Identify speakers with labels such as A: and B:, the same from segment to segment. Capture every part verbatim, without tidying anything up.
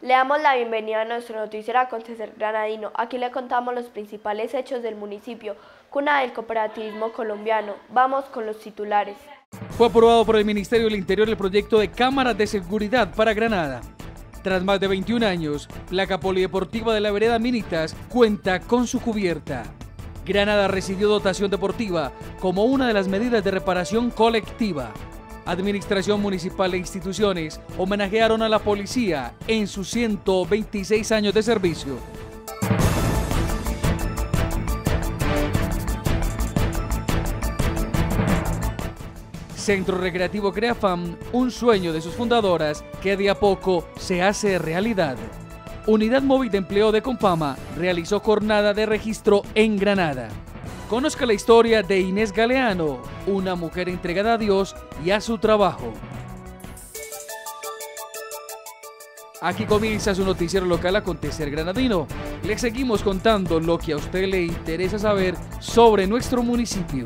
A: Le damos la bienvenida a nuestro noticiero Acontecer Granadino. Aquí le contamos los principales hechos del municipio, cuna del cooperativismo colombiano. Vamos con los titulares.
B: Fue aprobado por el Ministerio del Interior el proyecto de cámaras de seguridad para Granada. Tras más de veintiún años, Placa Polideportiva de la Vereda Minitas cuenta con su cubierta. Granada recibió dotación deportiva como una de las medidas de reparación colectiva. Administración municipal e instituciones homenajearon a la policía en sus ciento veintiséis años de servicio. Centro Recreativo Creafam, un sueño de sus fundadoras que de a poco se hace realidad. Unidad Móvil de Empleo de Confama realizó jornada de registro en Granada. Conozca la historia de Inés Galeano, una mujer entregada a Dios y a su trabajo. Aquí comienza su noticiero local Acontecer Granadino. Le seguimos contando lo que a usted le interesa saber sobre nuestro municipio.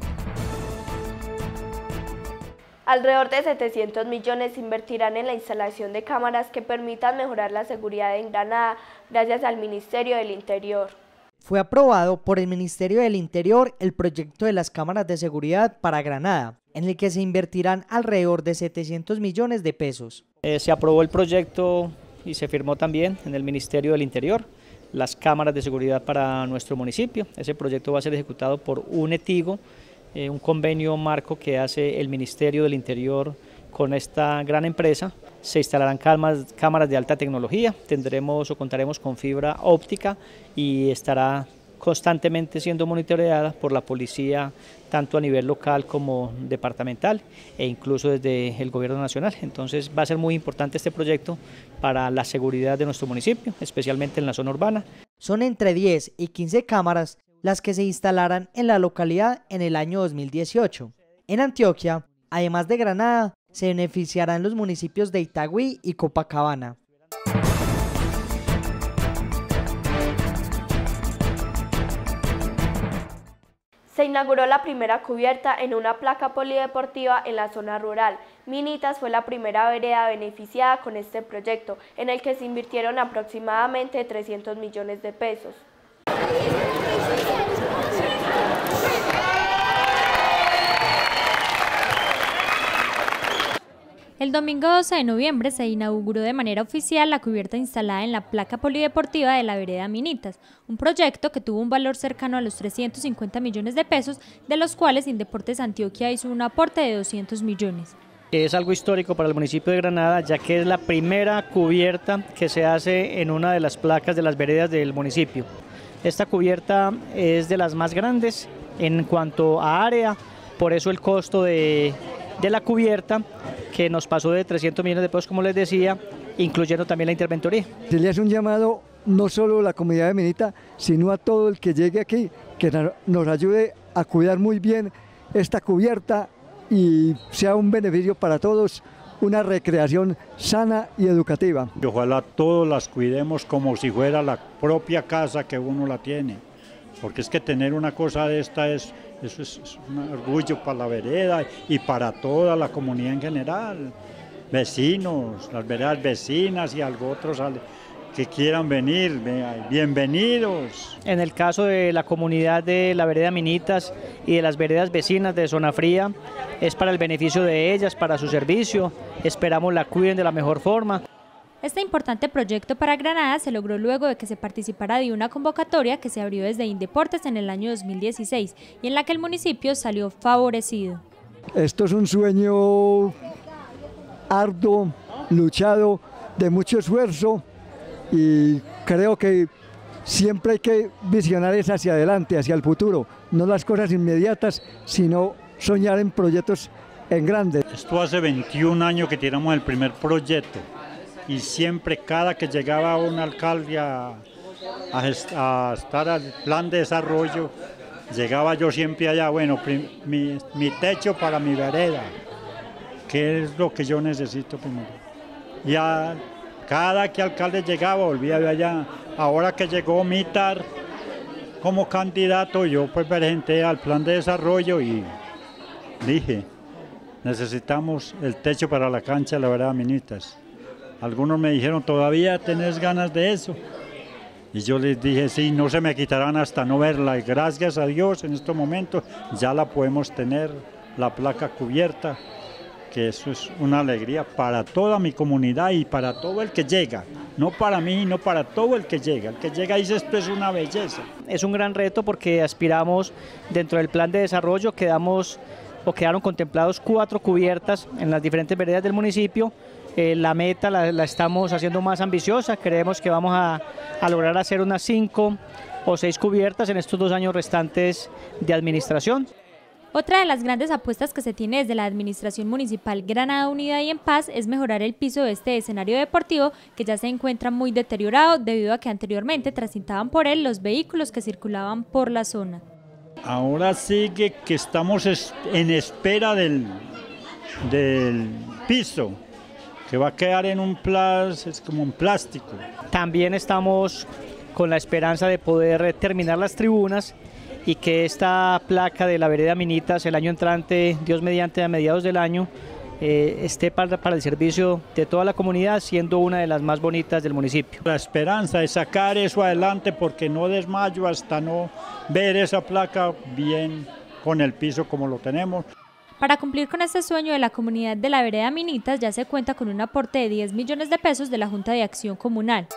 A: Alrededor de setecientos millones se invertirán en la instalación de cámaras que permitan mejorar la seguridad en Granada gracias al Ministerio del Interior.
C: Fue aprobado por el Ministerio del Interior el proyecto de las cámaras de seguridad para Granada, en el que se invertirán alrededor de setecientos millones de pesos.
D: Eh, se aprobó el proyecto y se firmó también en el Ministerio del Interior las cámaras de seguridad para nuestro municipio. Ese proyecto va a ser ejecutado por UNETIGO, eh, un convenio marco que hace el Ministerio del Interior con esta gran empresa. Se instalarán cámaras, cámaras de alta tecnología, tendremos o contaremos con fibra óptica y estará constantemente siendo monitoreada por la policía tanto a nivel local como departamental e incluso desde el gobierno nacional. Entonces va a ser muy importante este proyecto para la seguridad de nuestro municipio, especialmente en la zona urbana.
C: Son entre diez y quince cámaras las que se instalarán en la localidad en el año dos mil dieciocho. En Antioquia, además de Granada, se beneficiarán los municipios de Itagüí y Copacabana.
A: Se inauguró la primera cubierta en una placa polideportiva en la zona rural. Minitas fue la primera vereda beneficiada con este proyecto, en el que se invirtieron aproximadamente trescientos millones de pesos.
E: El domingo doce de noviembre se inauguró de manera oficial la cubierta instalada en la placa polideportiva de la Vereda Minitas, un proyecto que tuvo un valor cercano a los trescientos cincuenta millones de pesos, de los cuales Indeportes Antioquia hizo un aporte de doscientos millones.
D: Es algo histórico para el municipio de Granada, ya que es la primera cubierta que se hace en una de las placas de las veredas del municipio. Esta cubierta es de las más grandes en cuanto a área, por eso el costo de, de la cubierta, que nos pasó de trescientos millones de pesos, como les decía, incluyendo también la interventoría.
F: Se le hace un llamado no solo a la comunidad de Minita, sino a todo el que llegue aquí, que nos ayude a cuidar muy bien esta cubierta y sea un beneficio para todos, una recreación sana y educativa.
G: Ojalá todos las cuidemos como si fuera la propia casa que uno la tiene, porque es que tener una cosa de esta es... Eso es un orgullo para la vereda y para toda la comunidad en general, vecinos, las veredas vecinas y algo otros que quieran venir, bienvenidos.
D: En el caso de la comunidad de la vereda Minitas y de las veredas vecinas de Zona Fría, es para el beneficio de ellas, para su servicio, esperamos la cuiden de la mejor forma.
E: Este importante proyecto para Granada se logró luego de que se participara de una convocatoria que se abrió desde Indeportes en el año dos mil dieciséis y en la que el municipio salió favorecido.
F: Esto es un sueño arduo, luchado, de mucho esfuerzo y creo que siempre hay que visionar es hacia adelante, hacia el futuro, no las cosas inmediatas, sino soñar en proyectos en grande.
G: Esto hace veintiún años que tiramos el primer proyecto. Y siempre, cada que llegaba un alcalde a, a, a estar al plan de desarrollo, llegaba yo siempre allá, bueno, mi, mi techo para mi vereda, que es lo que yo necesito primero. Y a, cada que alcalde llegaba, volvía de allá. Ahora que llegó Mitar como candidato, yo pues presenté al plan de desarrollo y dije, necesitamos el techo para la cancha de la vereda Minitas. Algunos me dijeron, ¿todavía tenés ganas de eso? Y yo les dije, sí, no se me quitarán hasta no verla. Y gracias a Dios, en estos momentos ya la podemos tener, la placa cubierta, que eso es una alegría para toda mi comunidad y para todo el que llega. No para mí, no para todo el que llega. El que llega y dice, esto es una belleza.
D: Es un gran reto porque aspiramos, dentro del plan de desarrollo, quedamos o quedaron contemplados cuatro cubiertas en las diferentes veredas del municipio. Eh, la meta la, la estamos haciendo más ambiciosa, creemos que vamos a, a lograr hacer unas cinco o seis cubiertas en estos dos años restantes de administración.
E: Otra de las grandes apuestas que se tiene desde la Administración Municipal Granada Unida y en Paz es mejorar el piso de este escenario deportivo que ya se encuentra muy deteriorado debido a que anteriormente transitaban por él los vehículos que circulaban por la zona.
G: Ahora sigue que estamos en espera del, del piso, que va a quedar en un plas, es como un plástico.
D: También estamos con la esperanza de poder terminar las tribunas y que esta placa de la vereda Minitas el año entrante, Dios mediante a mediados del año, eh, esté para, para el servicio de toda la comunidad, siendo una de las más bonitas del municipio.
G: La esperanza es sacar eso adelante porque no desmayo hasta no ver esa placa bien con el piso como lo tenemos.
E: Para cumplir con este sueño de la comunidad de la vereda Minitas ya se cuenta con un aporte de diez millones de pesos de la Junta de Acción Comunal.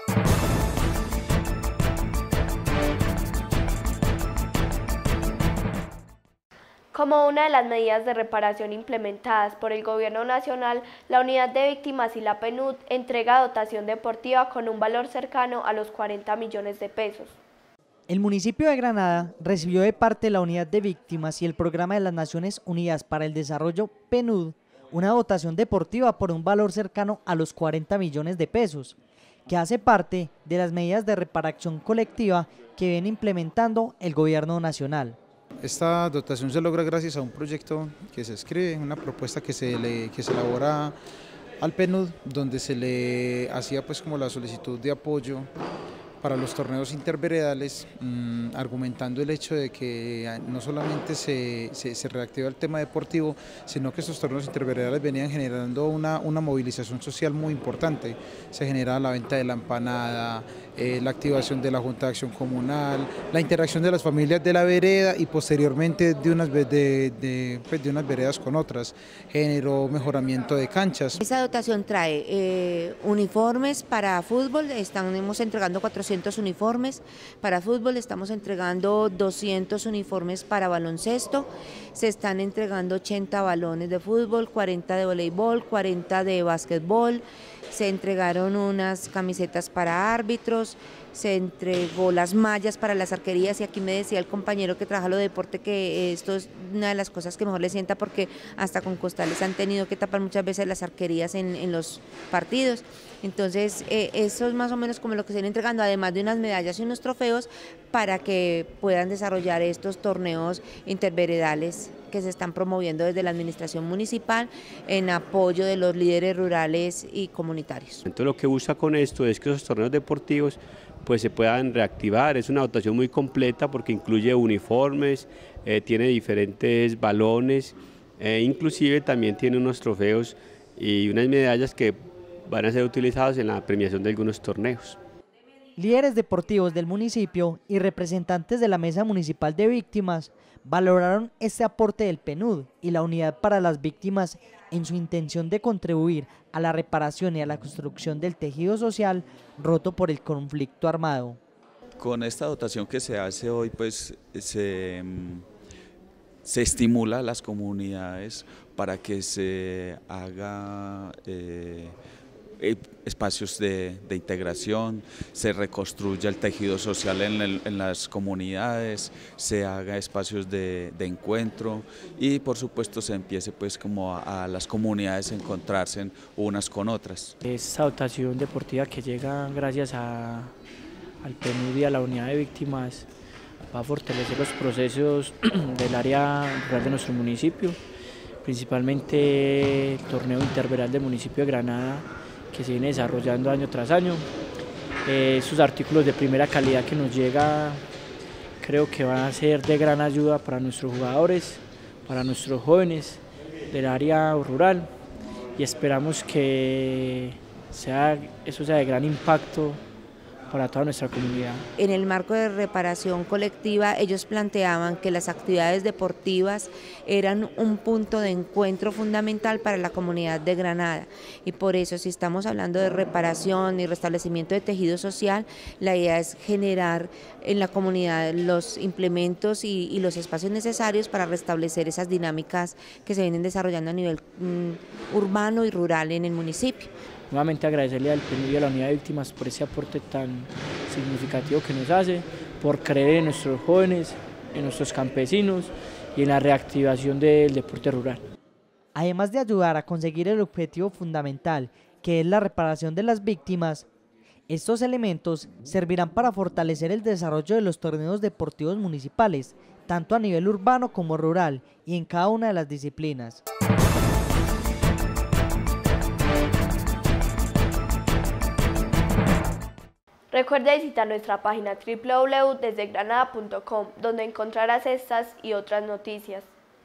A: Como una de las medidas de reparación implementadas por el Gobierno Nacional, la Unidad de Víctimas y la PNUD entrega dotación deportiva con un valor cercano a los cuarenta millones de pesos.
C: El municipio de Granada recibió de parte de la Unidad de Víctimas y el Programa de las Naciones Unidas para el Desarrollo PNUD una dotación deportiva por un valor cercano a los cuarenta millones de pesos, que hace parte de las medidas de reparación colectiva que viene implementando el Gobierno Nacional.
H: Esta dotación se logra gracias a un proyecto que se escribe, una propuesta que se, le, que se elabora al PNUD, donde se le hacía pues como la solicitud de apoyo para los torneos interveredales, mmm, argumentando el hecho de que no solamente se, se, se reactiva el tema deportivo, sino que estos torneos interveredales venían generando una, una movilización social muy importante. Se generaba la venta de la empanada, eh, la activación de la Junta de Acción Comunal, la interacción de las familias de la vereda y posteriormente de unas, de, de, pues de unas veredas con otras, generó mejoramiento de canchas.
I: Esa dotación trae eh, uniformes para fútbol, estamos entregando cuatrocientos uniformes para fútbol, estamos entregando doscientos uniformes para baloncesto, se están entregando ochenta balones de fútbol, cuarenta de voleibol, cuarenta de básquetbol, se entregaron unas camisetas para árbitros, se entregó las mallas para las arquerías y aquí me decía el compañero que trabaja lo de deporte que esto es una de las cosas que mejor le sienta porque hasta con costales han tenido que tapar muchas veces las arquerías en, en los partidos. Entonces eh, eso es más o menos como lo que se viene entregando, además de unas medallas y unos trofeos para que puedan desarrollar estos torneos interveredales que se están promoviendo desde la administración municipal en apoyo de los líderes rurales y comunitarios.
J: Entonces lo que busca con esto es que esos torneos deportivos pues se puedan reactivar. Es una dotación muy completa porque incluye uniformes, eh, tiene diferentes balones, eh, inclusive también tiene unos trofeos y unas medallas que van a ser utilizadas en la premiación de algunos torneos.
C: Líderes deportivos del municipio y representantes de la Mesa Municipal de Víctimas valoraron este aporte del PNUD y la Unidad para las Víctimas en su intención de contribuir a la reparación y a la construcción del tejido social roto por el conflicto armado.
K: Con esta dotación que se hace hoy, pues se, se estimula a las comunidades para que se haga eh, espacios de, de integración, se reconstruya el tejido social en, el, en las comunidades, se haga espacios de, de encuentro y por supuesto se empiece pues como a, a las comunidades a encontrarse unas con otras.
D: Esta dotación deportiva que llega gracias a, al PNUD y a la Unidad de Víctimas va a fortalecer los procesos del área rural de nuestro municipio, principalmente el torneo interveral del municipio de Granada, que se viene desarrollando año tras año. Eh, esos artículos de primera calidad que nos llega creo que van a ser de gran ayuda para nuestros jugadores, para nuestros jóvenes del área rural y esperamos que sea, eso sea de gran impacto para toda nuestra comunidad.
I: En el marco de reparación colectiva, ellos planteaban que las actividades deportivas eran un punto de encuentro fundamental para la comunidad de Granada, y por eso, si estamos hablando de reparación y restablecimiento de tejido social, la idea es generar en la comunidad los implementos y, y los espacios necesarios para restablecer esas dinámicas que se vienen desarrollando a nivel mm, urbano y rural en el municipio.
D: Nuevamente agradecerle al PNUD y a la Unidad de Víctimas por ese aporte tan significativo que nos hace, por creer en nuestros jóvenes, en nuestros campesinos y en la reactivación del deporte rural.
C: Además de ayudar a conseguir el objetivo fundamental, que es la reparación de las víctimas, estos elementos servirán para fortalecer el desarrollo de los torneos deportivos municipales, tanto a nivel urbano como rural y en cada una de las disciplinas.
A: Recuerda visitar nuestra página doble u doble u doble u punto desde granada punto com, donde encontrarás estas y otras noticias.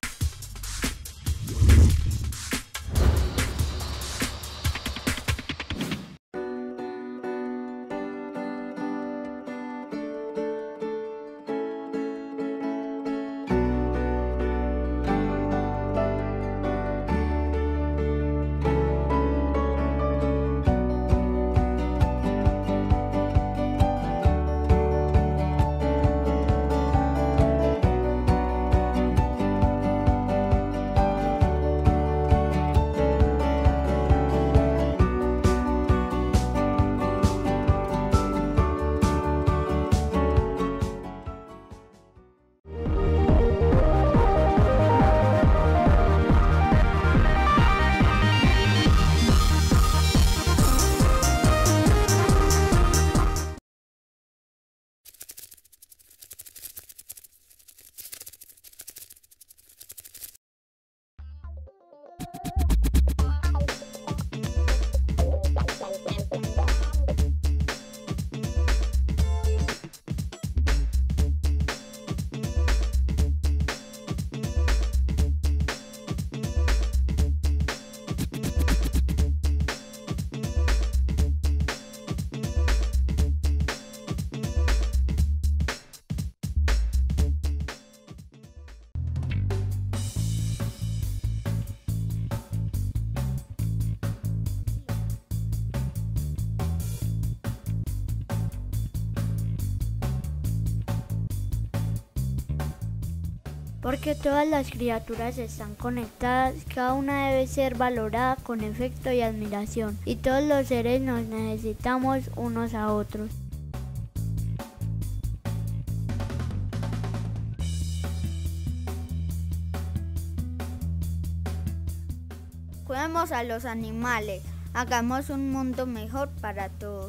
L: Porque todas las criaturas están conectadas, cada una debe ser valorada con afecto y admiración, y todos los seres nos necesitamos unos a otros. Cuidemos a los animales, hagamos un mundo mejor para todos.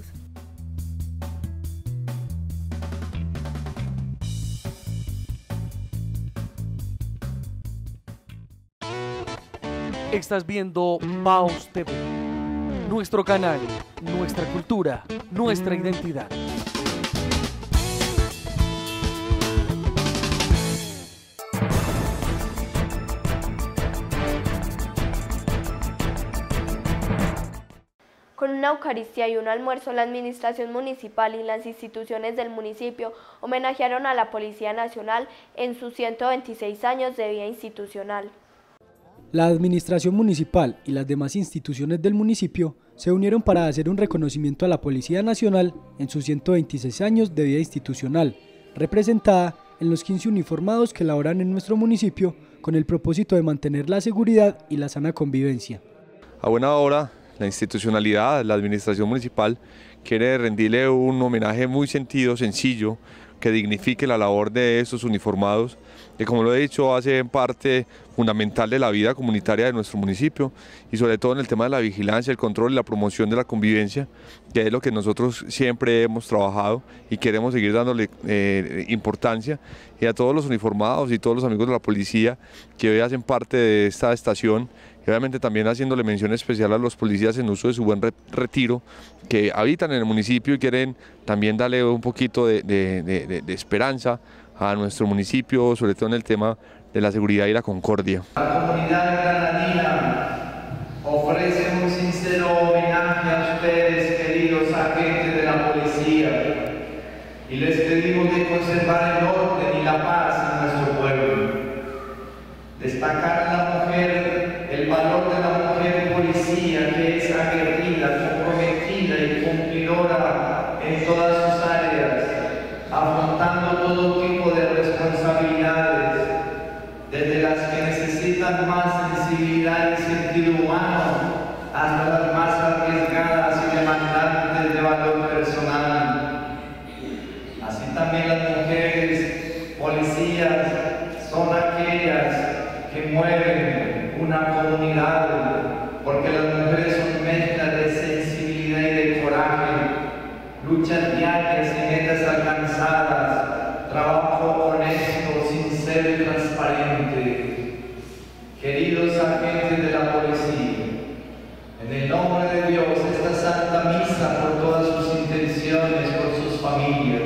B: Estás viendo Paus T V, nuestro canal, nuestra cultura, nuestra identidad.
A: Con una Eucaristía y un almuerzo, la administración municipal y las instituciones del municipio homenajearon a la Policía Nacional en sus ciento veintiséis años de vida institucional.
M: La administración municipal y las demás instituciones del municipio se unieron para hacer un reconocimiento a la Policía Nacional en sus ciento veintiséis años de vida institucional, representada en los quince uniformados que laboran en nuestro municipio con el propósito de mantener la seguridad y la sana convivencia.
N: A buena hora, la institucionalidad, la administración municipal quiere rendirle un homenaje muy sentido, sencillo, que dignifique la labor de estos uniformados, que como lo he dicho hacen parte fundamental de la vida comunitaria de nuestro municipio y sobre todo en el tema de la vigilancia, el control y la promoción de la convivencia, que es lo que nosotros siempre hemos trabajado y queremos seguir dándole eh, importancia, y a todos los uniformados y todos los amigos de la policía que hoy hacen parte de esta estación, y obviamente también haciéndole mención especial a los policías en uso de su buen retiro, que habitan en el municipio y quieren también darle un poquito de, de, de, de esperanza a nuestro municipio, sobre todo en el tema de la seguridad y la concordia.
O: La comunidad granadina ofrece un sincero homenaje a usted policía y les pedimos de conservar el orden y la paz en nuestro pueblo. Destacar en la mujer el valor de la mujer policía, que es aguerrida, comprometida y cumplidora en todas sus áreas, afrontando todo tipo de responsabilidades, desde las que necesitan más sensibilidad y sentido humano, hasta las más arriesgadas y demandantes de valor personal. Así también las mujeres policías son aquellas que mueven una comunidad, porque las mujeres son mezcla de sensibilidad y de coraje, luchas diarias y metas alcanzadas, trabajo honesto, sincero y transparente. Queridos agentes de la policía, en el nombre de Dios, esta Santa Misa por todas sus intenciones, por sus familias.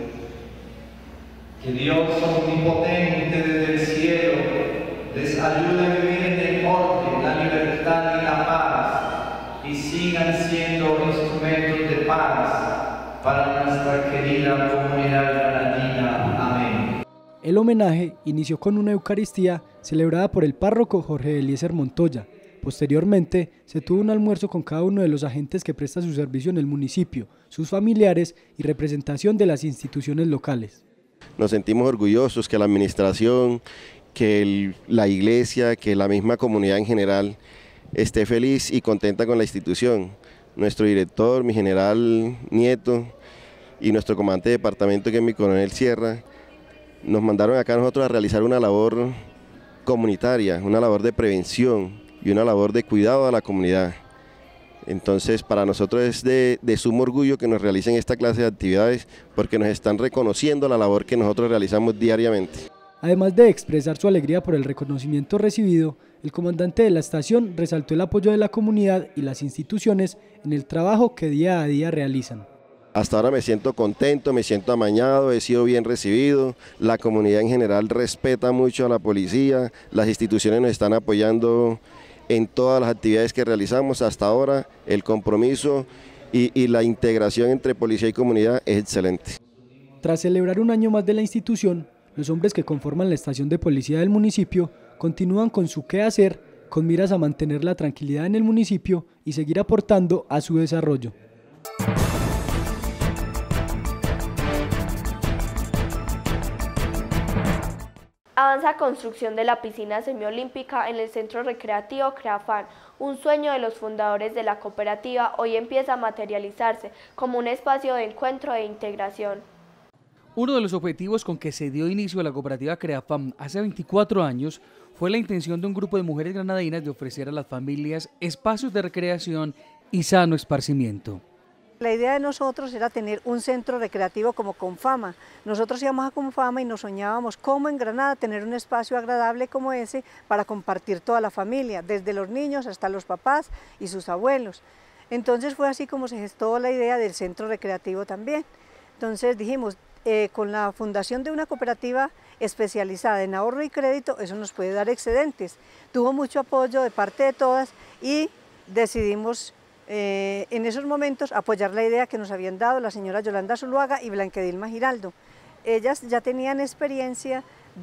O: Que Dios omnipotente desde el cielo les ayude a vivir en el orden, la libertad y la paz, y sigan siendo instrumentos de paz para nuestra querida comunidad granadina. Amén.
M: El homenaje inició con una Eucaristía celebrada por el párroco Jorge Eliezer Montoya. Posteriormente, se tuvo un almuerzo con cada uno de los agentes que presta su servicio en el municipio, sus familiares y representación de las instituciones locales.
P: Nos sentimos orgullosos que la administración, que el, la iglesia, que la misma comunidad en general esté feliz y contenta con la institución. Nuestro director, mi general Nieto, y nuestro comandante de departamento, que es mi coronel Sierra, nos mandaron acá a nosotros a realizar una labor comunitaria, una labor de prevención y una labor de cuidado a la comunidad. Entonces, para nosotros es de, de sumo orgullo que nos realicen esta clase de actividades, porque nos están reconociendo la labor que nosotros realizamos diariamente.
M: Además de expresar su alegría por el reconocimiento recibido, el comandante de la estación resaltó el apoyo de la comunidad y las instituciones en el trabajo que día a día realizan.
P: Hasta ahora me siento contento, me siento amañado, he sido bien recibido, la comunidad en general respeta mucho a la policía, las instituciones nos están apoyando en todas las actividades que realizamos. Hasta ahora el compromiso y, y la integración entre policía y comunidad es excelente.
M: Tras celebrar un año más de la institución, los hombres que conforman la estación de policía del municipio continúan con su quehacer con miras a mantener la tranquilidad en el municipio y seguir aportando a su desarrollo.
A: Avanza construcción de la piscina semiolímpica en el Centro Recreativo Creafán. Un sueño de los fundadores de la cooperativa hoy empieza a materializarse como un espacio de encuentro e integración.
B: Uno de los objetivos con que se dio inicio a la cooperativa Creafam hace veinticuatro años fue la intención de un grupo de mujeres granadinas de ofrecer a las familias espacios de recreación y sano esparcimiento.
Q: La idea de nosotros era tener un centro recreativo como Confama. Nosotros íbamos a Confama y nos soñábamos cómo en Granada tener un espacio agradable como ese para compartir toda la familia, desde los niños hasta los papás y sus abuelos. Entonces fue así como se gestó la idea del centro recreativo también. Entonces dijimos, eh, con la fundación de una cooperativa especializada en ahorro y crédito, eso nos puede dar excedentes. Tuvo mucho apoyo de parte de todas y decidimos Eh, en esos momentos apoyar la idea que nos habían dado la señora Yolanda Zuluaga y Blanquedilma Giraldo. Ellas ya tenían experiencia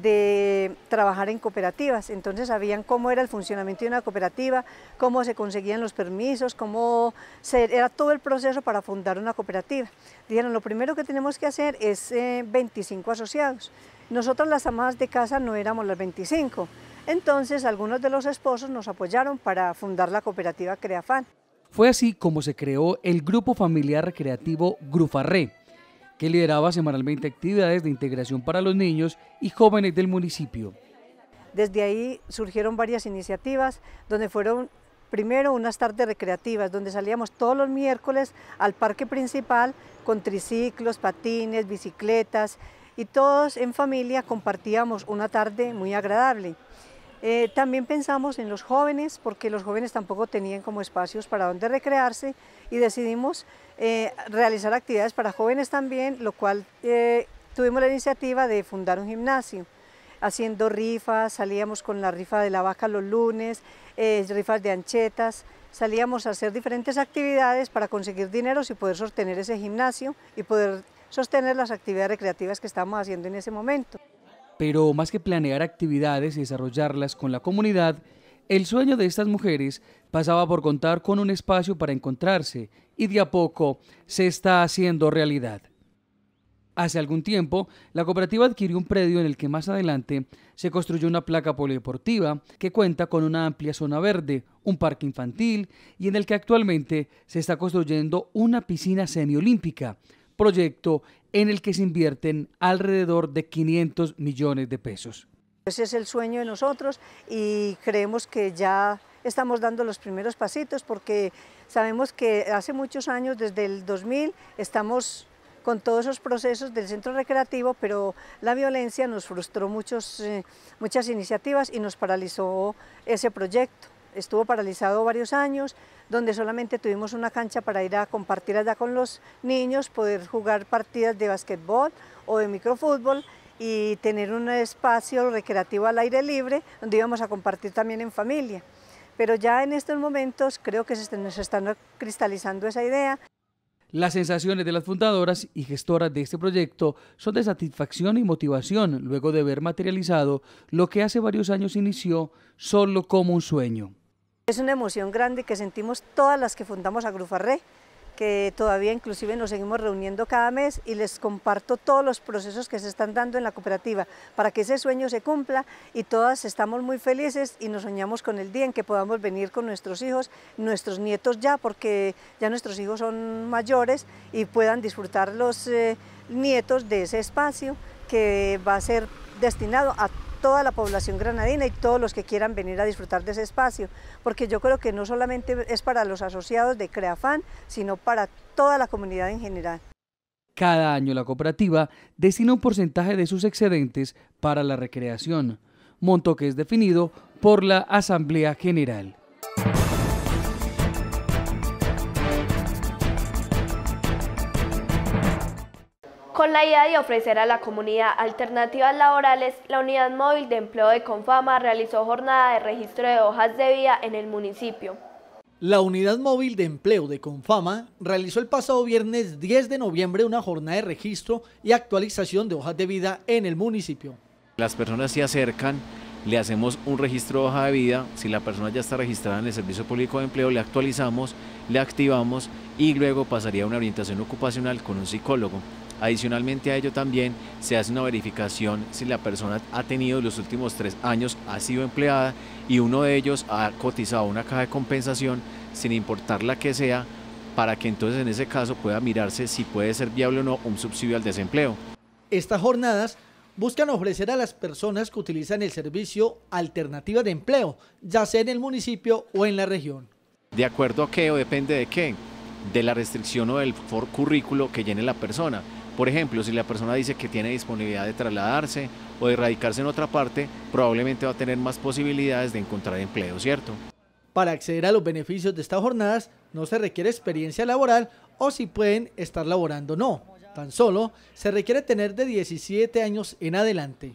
Q: de trabajar en cooperativas, entonces sabían cómo era el funcionamiento de una cooperativa, cómo se conseguían los permisos, cómo se, era todo el proceso para fundar una cooperativa. Dijeron, lo primero que tenemos que hacer es eh, veinticinco asociados. Nosotros las amas de casa no éramos las veinticinco, entonces algunos de los esposos nos apoyaron para fundar la cooperativa Creafán.
B: Fue así como se creó el Grupo Familiar Recreativo Grufarré, que lideraba semanalmente actividades de integración para los niños y jóvenes del municipio.
Q: Desde ahí surgieron varias iniciativas, donde fueron primero unas tardes recreativas, donde salíamos todos los miércoles al parque principal con triciclos, patines, bicicletas, y todos en familia compartíamos una tarde muy agradable. Eh, también pensamos en los jóvenes, porque los jóvenes tampoco tenían como espacios para donde recrearse, y decidimos eh, realizar actividades para jóvenes también, lo cual eh, tuvimos la iniciativa de fundar un gimnasio, haciendo rifas, salíamos con la rifa de la vaca los lunes, eh, rifas de anchetas, salíamos a hacer diferentes actividades para conseguir dineros y poder sostener ese gimnasio y poder sostener las actividades recreativas que estábamos haciendo en ese momento.
B: Pero más que planear actividades y desarrollarlas con la comunidad, el sueño de estas mujeres pasaba por contar con un espacio para encontrarse y de a poco se está haciendo realidad. Hace algún tiempo, la cooperativa adquirió un predio en el que más adelante se construyó una placa polideportiva que cuenta con una amplia zona verde, un parque infantil y en el que actualmente se está construyendo una piscina semiolímpica, proyecto en el que se invierten alrededor de quinientos millones de pesos.
Q: Ese es el sueño de nosotros y creemos que ya estamos dando los primeros pasitos porque sabemos que hace muchos años, desde el dos mil, estamos con todos esos procesos del centro recreativo, pero la violencia nos frustró muchos, eh, muchas iniciativas y nos paralizó ese proyecto. Estuvo paralizado varios años, donde solamente tuvimos una cancha para ir a compartir allá con los niños, poder jugar partidas de basquetbol o de microfútbol y tener un espacio recreativo al aire libre, donde íbamos a compartir también en familia. Pero ya en estos momentos creo que se nos está cristalizando esa idea.
B: Las sensaciones de las fundadoras y gestoras de este proyecto son de satisfacción y motivación luego de ver materializado lo que hace varios años inició solo como un sueño.
Q: Es una emoción grande que sentimos todas las que fundamos Agrufarré, que todavía inclusive nos seguimos reuniendo cada mes y les comparto todos los procesos que se están dando en la cooperativa para que ese sueño se cumpla y todas estamos muy felices y nos soñamos con el día en que podamos venir con nuestros hijos, nuestros nietos ya, porque ya nuestros hijos son mayores y puedan disfrutar los eh, nietos de ese espacio que va a ser destinado a toda la población granadina y todos los que quieran venir a disfrutar de ese espacio, porque yo creo que no solamente es para los asociados de CREAFAN, sino para toda la comunidad en general.
B: Cada año la cooperativa destina un porcentaje de sus excedentes para la recreación, monto que es definido por la Asamblea General.
A: Con la idea de ofrecer a la comunidad alternativas laborales, la Unidad Móvil de Empleo de Confama realizó jornada de registro de hojas de vida en el municipio.
R: La Unidad Móvil de Empleo de Confama realizó el pasado viernes diez de noviembre una jornada de registro y actualización de hojas de vida en el municipio.
S: Las personas se acercan, le hacemos un registro de hoja de vida, si la persona ya está registrada en el Servicio Público de Empleo, le actualizamos, le activamos y luego pasaría a una orientación ocupacional con un psicólogo. Adicionalmente a ello también se hace una verificación si la persona ha tenido los últimos tres años, ha sido empleada y uno de ellos ha cotizado una caja de compensación sin importar la que sea, para que entonces en ese caso pueda mirarse si puede ser viable o no un subsidio al desempleo.
R: Estas jornadas buscan ofrecer a las personas que utilizan el servicio alternativas de empleo, ya sea en el municipio o en la región.
S: ¿De acuerdo a qué o depende de qué? De la restricción o del currículo que llene la persona. Por ejemplo, si la persona dice que tiene disponibilidad de trasladarse o de radicarse en otra parte, probablemente va a tener más posibilidades de encontrar empleo, ¿cierto?
R: Para acceder a los beneficios de estas jornadas no se requiere experiencia laboral o si pueden estar laborando o no. Tan solo se requiere tener de diecisiete años en adelante.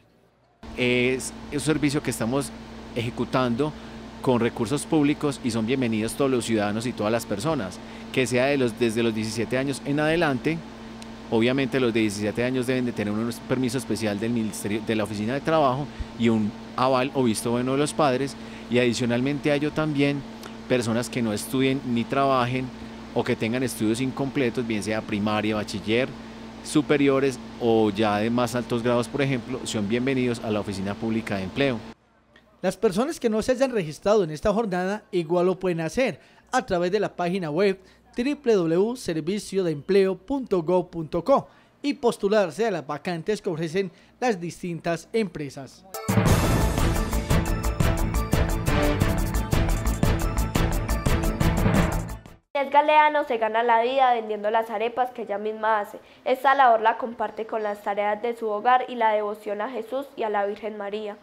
S: Es un servicio que estamos ejecutando con recursos públicos y son bienvenidos todos los ciudadanos y todas las personas, que sea de los, desde los diecisiete años en adelante. Obviamente los de diecisiete años deben de tener un permiso especial del Ministerio, de la Oficina de Trabajo y un aval o visto bueno de los padres, y adicionalmente a ello también personas que no estudien ni trabajen o que tengan estudios incompletos, bien sea primaria, bachiller, superiores o ya de más altos grados, por ejemplo, son bienvenidos a la Oficina Pública de Empleo.
R: Las personas que no se hayan registrado en esta jornada igual lo pueden hacer a través de la página web doble u doble u doble u punto servicio de empleo punto gob punto co y postularse a las vacantes que ofrecen las distintas empresas.
A: Inés Galeano se gana la vida vendiendo las arepas que ella misma hace. Esta labor la comparte con las tareas de su hogar y la devoción a Jesús y a la Virgen María.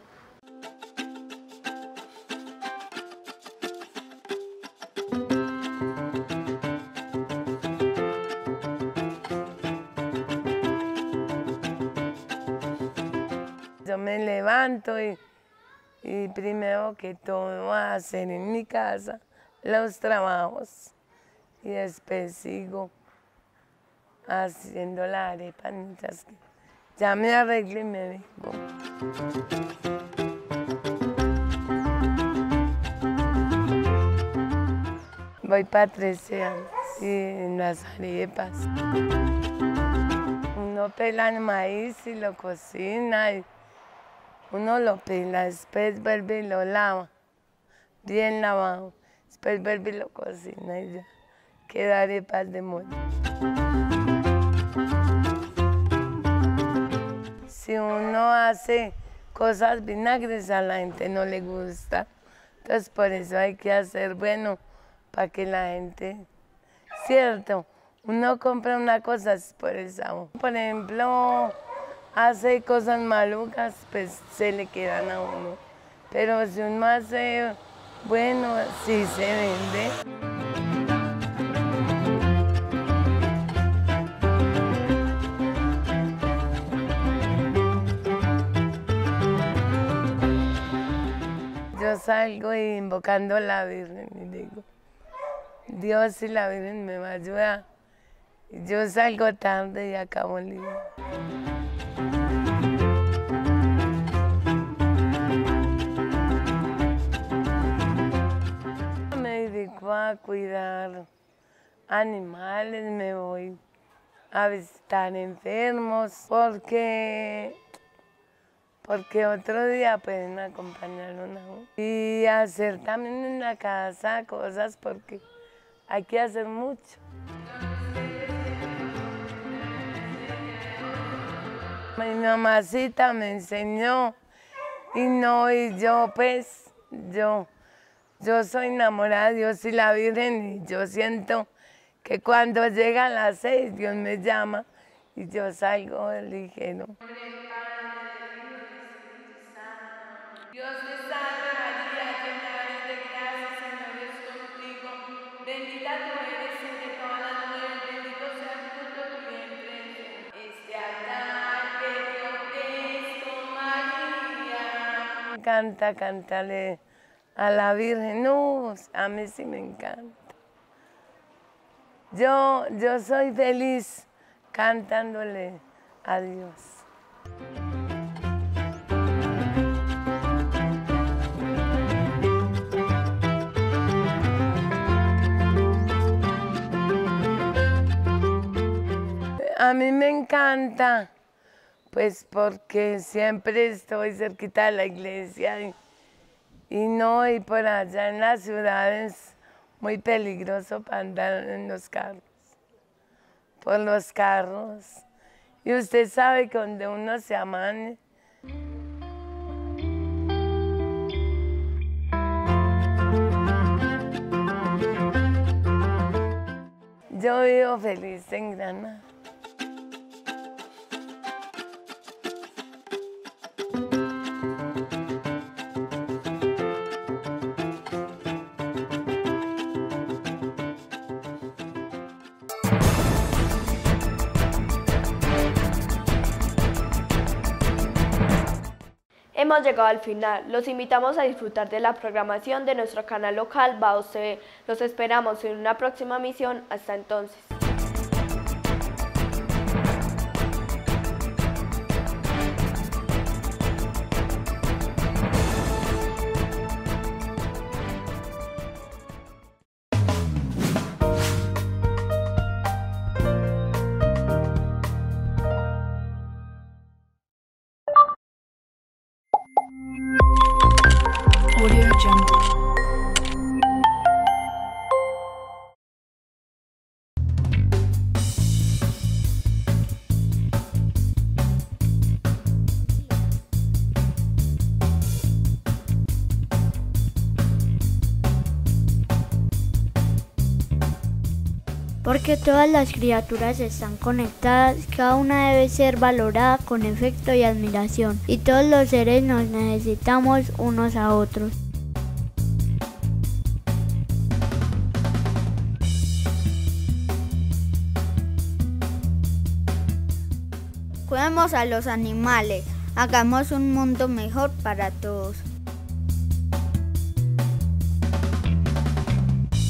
T: Yo me levanto y, y primero que todo voy a hacer en mi casa los trabajos y después sigo haciendo la arepa mientras que ya me arreglo y me vengo. Voy para trece años y en las arepas. Uno pela el maíz y lo cocina, y uno lo pela, después vuelve y lo lava, bien lavado, después vuelve y lo cocina y ya queda arepas de molde. Si uno hace cosas vinagres a la gente no le gusta, entonces por eso hay que hacer bueno para que la gente, cierto, uno compra una cosa es por el sabor. Por ejemplo, hace cosas malucas, pues se le quedan a uno, pero si uno hace bueno, sí se vende. Yo salgo invocando a la Virgen y digo, Dios y la Virgen me va a ayudar. Yo salgo tarde y acabo el día. Me dedico a cuidar animales, me voy a visitar enfermos, porque... porque otro día pueden acompañarlo a uno. Y hacer también en la casa cosas, porque hay que hacer mucho. Mi mamacita me enseñó, y no, y yo pues, yo, yo soy enamorada de Dios y la Virgen, y yo siento que cuando llegan las seis, Dios me llama, y yo salgo ligero.
U: Dios te salve María, llena eres de gracia, Señor es contigo. Bendita tú eres entre todas las mujeres, bendito sea el fruto de tu vientre. Este altar que te ofrezco, María.
T: Me encanta cantarle a la Virgen, no, a mí sí me encanta. Yo, yo soy feliz cantándole a Dios. A mí me encanta, pues porque siempre estoy cerquita de la iglesia y, y no, y por allá en la ciudad es muy peligroso para andar en los carros, por los carros. Y usted sabe que donde uno se amane, yo vivo feliz en Granada.
A: Hemos llegado al final. Los invitamos a disfrutar de la programación de nuestro canal local Baos T V. Los esperamos en una próxima emisión. Hasta entonces.
V: Audio Jungle.
L: Porque todas las criaturas están conectadas, cada una debe ser valorada con afecto y admiración, y todos los seres nos necesitamos unos a otros.
W: Cuidemos a los animales, hagamos un mundo mejor para todos.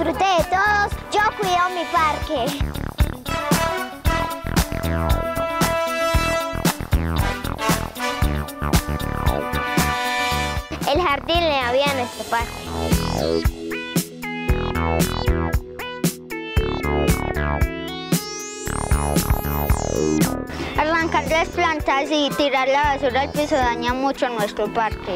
F: disfrute de todos, yo cuido mi parque. El jardín le da vida a nuestro parque. Arrancar las plantas y tirar la basura al piso daña mucho nuestro parque.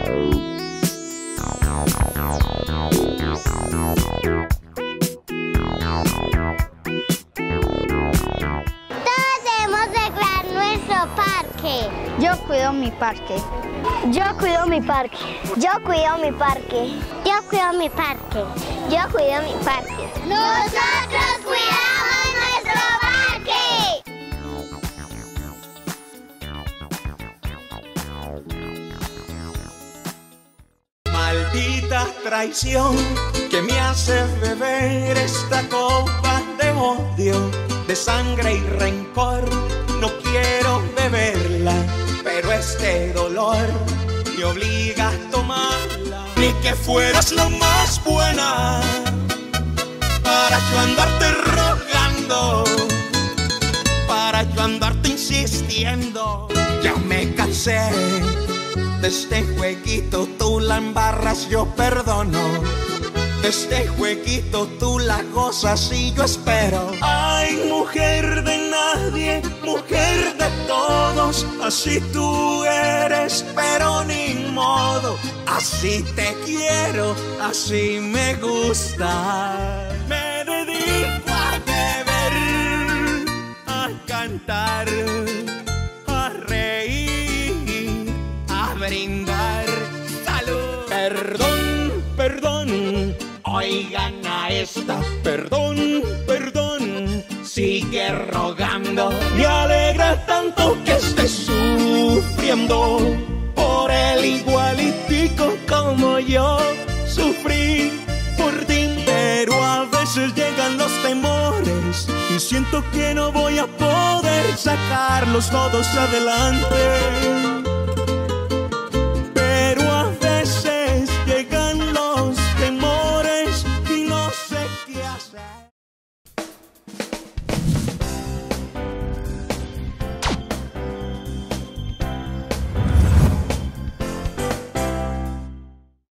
F: Todos debemos de cuidar nuestro parque. Yo cuido mi parque. Yo cuido mi parque. Yo cuido mi parque. Yo cuido mi parque. Yo cuido mi parque. Nosotros cuidamos nuestro parque.
G: Maldita traición que me hace beber esta copa de odio, de sangre y rencor. No quiero beberla, pero este dolor me obliga a tomarla. Ni que fueras la más buena para yo andarte rogando, para yo andarte insistiendo. Ya me cansé de este jueguito, tú la embarras, yo perdono. De este jueguito tú la gozas y yo espero. Ay, mujer de nadie, mujer de todos, así tú eres, pero ni modo. Así te quiero, así me gusta. Me dedico a beber, a cantar, a reír, a brindar. ¡Salud! Perdón, perdón, oigan a esta. Perdón, perdón, sigue rogando. Me alegra tanto que estés sufriendo por él igualitico como yo sufrí por ti. Pero a veces llegan los temores y siento que no voy a poder sacarlos todos adelante.